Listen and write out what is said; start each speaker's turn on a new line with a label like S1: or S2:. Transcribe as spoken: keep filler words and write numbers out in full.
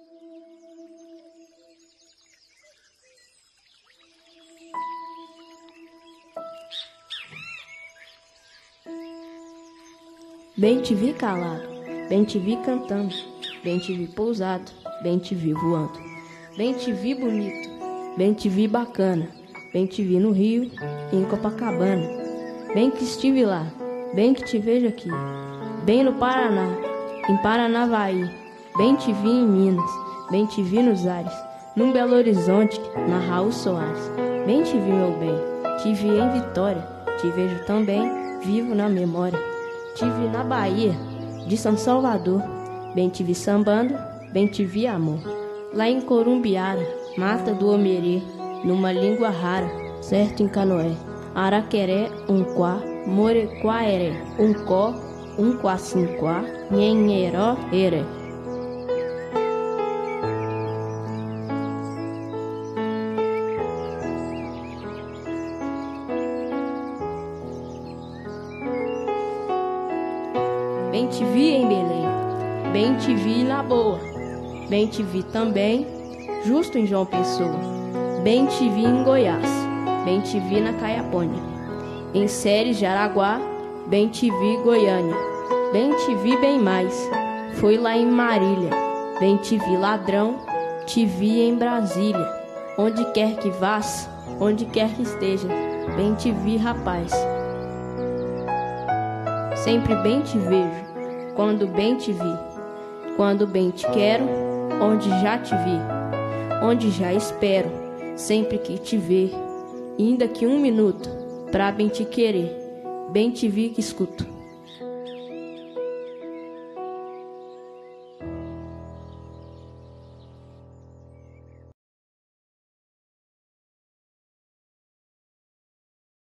S1: Bem te vi calado, bem te vi cantando, bem te vi pousado, bem te vi voando. Bem te vi bonito, bem te vi bacana, bem te vi no Rio, em Copacabana. Bem que estive lá, bem que te vejo aqui, bem no Paraná, em Paranavaí. Bem te vi em Minas, bem te vi nos ares, num Belo Horizonte, na Raul Soares. Bem te vi, meu bem, te vi em Vitória, te vejo também, vivo na memória. Te vi na Bahia, de São Salvador, bem te vi sambando, bem te vi amor. Lá em Corumbiara, mata do Omerê, numa língua rara, certo em Canoé. Araqueré, um quá, morequaeré, um có, um quacinquá, nhenheró, eré. Bem te vi em Belém, bem te vi na boa, bem te vi também, justo em João Pessoa. Bem te vi em Goiás, bem te vi na Caiapônia. Em Séries de Araguá, bem te vi Goiânia. Bem te vi bem mais, foi lá em Marília. Bem te vi ladrão, te vi em Brasília. Onde quer que vás, onde quer que esteja, bem te vi rapaz. Sempre bem te vejo, quando bem te vi, quando bem te quero, onde já te vi, onde já espero, sempre que te ver, ainda que um minuto, pra bem te querer, bem te vi que escuto.